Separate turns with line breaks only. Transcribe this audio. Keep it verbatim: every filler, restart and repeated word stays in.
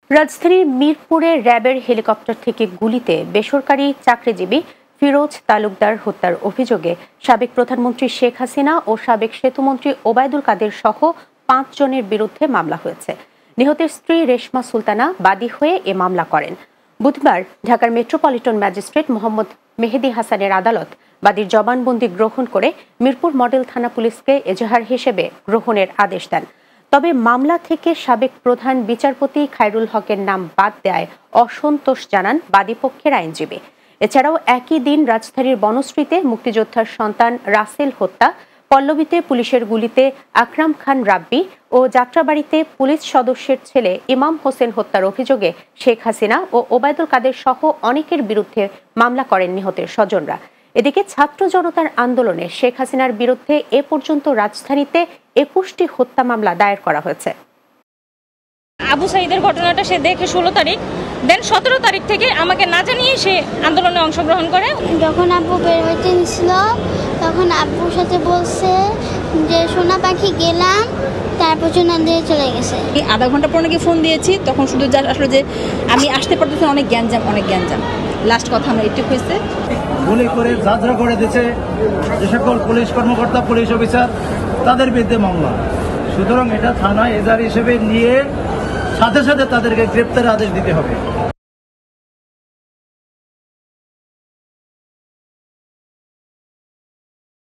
রাজধানীর মিরপুরে র্যাবের হেলিকপ্টার থেকে গুলিতে বেসরকারি চাকরিজীবী ফিরোজ তালুকদার হত্যার অভিযোগে সাবেক প্রধানমন্ত্রী শেখ হাসিনা ও সাবেক সেতুমন্ত্রী ওবায়দুল কাদের সহ পাঁচ জনের বিরুদ্ধে মামলা হয়েছে। নিহতের স্ত্রী রেশমা সুলতানা বাদী হয়ে এ মামলা করেন। বুধবার ঢাকার মেট্রোপলিটন ম্যাজিস্ট্রেট মোহাম্মদ মেহেদী হাসানের আদালত বাদীর জবানবন্দি গ্রহণ করে মিরপুর মডেল থানা পুলিশকে এজাহার হিসেবে গ্রহণের আদেশ দেন। তবে মামলা থেকে সাবেক প্রধান বিচারপতি খায়রুল হকের নাম বাদ দেয় অসন্তোষ জানান বাদীপক্ষের আইনজীবী। এছাড়াও একই দিন রাজধানীর বনশ্রীতে মুক্তিযোদ্ধার সন্তান রাসেল হত্যা, পল্লবীতে পুলিশের গুলিতে আকরাম খান রাব্বি ও যাত্রাবাড়িতে পুলিশ সদস্যের ছেলে ইমাম হোসেন হত্যার অভিযোগে শেখ হাসিনা ও ওবায়দুল কাদের সহ অনেকের বিরুদ্ধে মামলা করেন নিহতের স্বজনরা। এদিকে ছাত্র জনতার আন্দোলনে শেখ হাসিনার বিরুদ্ধে এ পর্যন্ত রাজধানীতে একুশটি হত্যা মামলা দায়ের করা হয়েছে।
আবু সাইদের ঘটনাটা সে দেখে ষোলো তারিখ দেন সতেরো তারিখ থেকে আমাকে না জানিয়ে সে আন্দোলনে অংশগ্রহণ করে।
যখন আব্বু বের হইতে নিছিল তখন আব্বুর সাথে বলছে যে সোনা পাখি গেলাম, তারপর সোনা দিয়ে চলে গেছে।
আধা ঘন্টা পর নাকি ফোন দিয়েছি, তখন শুধু যা আসলে যে আমি আসতে পারতেছি, অনেক জ্ঞানজাম অনেক জ্ঞানজাম লাস্ট কথা আমরা একটু হয়েছে
গুলি করে যাত্রা করে দিচ্ছে যে সকল পুলিশ কর্মকর্তা পুলিশ অফিসার তাদের বিরুদ্ধে মামলা। সুতরাং এটা থানায় এজাহার হিসেবে নিয়ে সাথে সাথে তাদেরকে গ্রেপ্তারের আদেশ দিতে হবে।